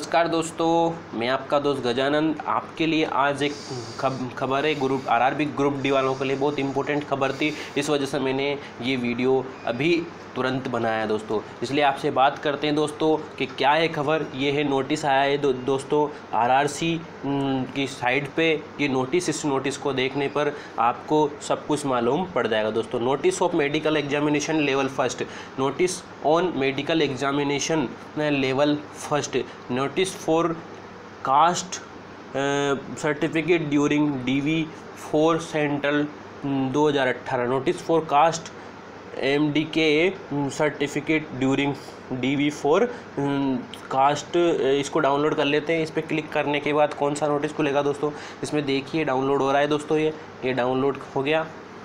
नमस्कार दोस्तों, मैं आपका दोस्त गजानंद। आपके लिए आज एक खबर है ग्रुप आरआरबी ग्रुप डी वालों के लिए बहुत इंपॉर्टेंट खबर थी। इस वजह से मैंने ये वीडियो अभी तुरंत बनाया दोस्तों। इसलिए आपसे बात करते हैं दोस्तों कि क्या है खबर। ये है नोटिस आया है दोस्तों आरआरसी की साइट पे। ये नोटिस, इस नोटिस को देखने पर आपको सब कुछ मालूम पड़ जाएगा दोस्तों। Notice of medical examination level first, notice on medical examination level first, notice for caste certificate during DV4 central 2018, notice for caste MDK certificate during DV4 caste. इसको डाउनलोड कर लेते हैं। इस पर क्लिक करने के बाद कौन सा नोटिस खुलेगा दोस्तों, इसमें देखिए डाउनलोड हो रहा है दोस्तों। ये डाउनलोड हो गया।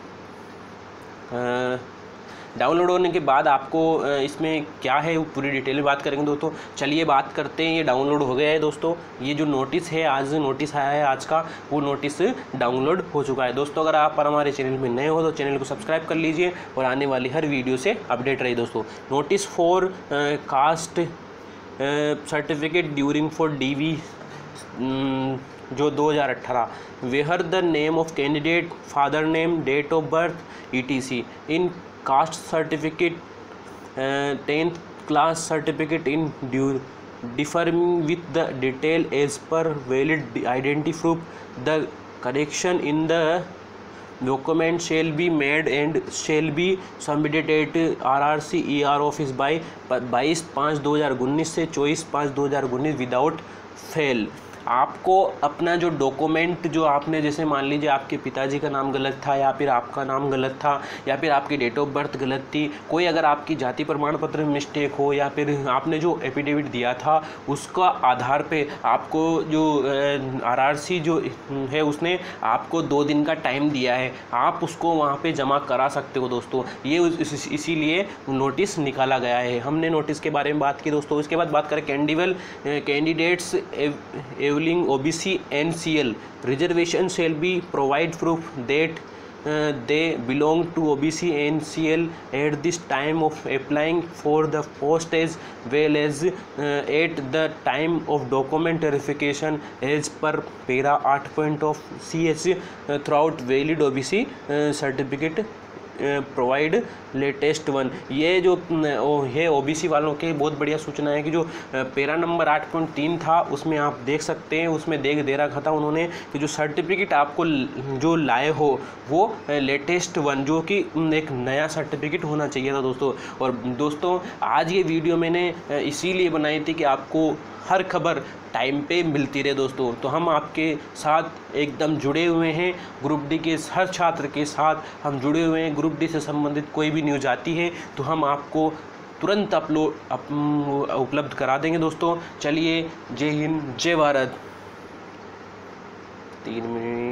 डाउनलोड होने के बाद आपको इसमें क्या है वो पूरी डिटेल में बात करेंगे दोस्तों। चलिए बात करते हैं। ये डाउनलोड हो गया है दोस्तों। ये जो नोटिस है, आज नोटिस आया है आज का, वो नोटिस डाउनलोड हो चुका है दोस्तों। अगर आप हमारे चैनल में नए हो तो चैनल को सब्सक्राइब कर लीजिए और आने वाली हर वीडियो से अपडेट रहिए दोस्तों। Notice for caste certificate during for DV जो 2018, where the name of candidate, father name, date of birth ETC in caste certificate, 10th class certificate in differing with the detail as per valid identity proof. The correction in the document shall be made and shall be submitted at RRC ER office by 22/5/2019 से 24/5/2019 without fail. आपको अपना जो document, जो आपने जैसे मान लीजिए आपके पिताजी का नाम गलत था या फिर आपका नाम गलत था या फिर आपकी डेट ऑफ बर्थ गलत थी, कोई अगर आपकी जाति प्रमाण पत्र में मिस्टेक हो या फिर आपने जो एफिडेविट दिया था उसका आधार पे आपको जो RRC जो है उसने आपको 2 दिन का टाइम दिया है, आप उसको वहाँ पे जमा करा सकते हो दोस्तों। ये इसीलिए नोटिस निकाला गया है। हमने नोटिस के बारे में बात की दोस्तों। इसके बाद बात करें candidates OBC NCL reservation shall be provide proof that they belong to OBC NCL at this time of applying for the post as well as at the time of document verification as per para 8 of CH throughout valid OBC certificate provide latest one. ये जो है OBC वालों के बहुत बढ़िया सूचना है कि जो पेरा नंबर 8.3 था उसमें आप देख सकते हैं, उसमें दे रखा था उन्होंने कि जो सर्टिफिकेट आपको जो लाए हो वो लेटेस्ट वन, जो कि एक नया सर्टिफिकेट होना चाहिए था दोस्तों। और दोस्तों आज ये वीडियो मैंने इसीलिए बनाई थी कि आपको हर खबर टाइम पे मिलती रहे दोस्तों। तो हम आपके साथ एकदम जुड़े हुए हैं, ग्रुप डी के हर छात्र के साथ हम जुड़े हुए हैं। ग्रुप डी से संबंधित कोई भी न्यूज़ आती है तो हम आपको तुरंत उपलब्ध करा देंगे दोस्तों। चलिए, जय हिंद, जय भारत। 3 मिनट।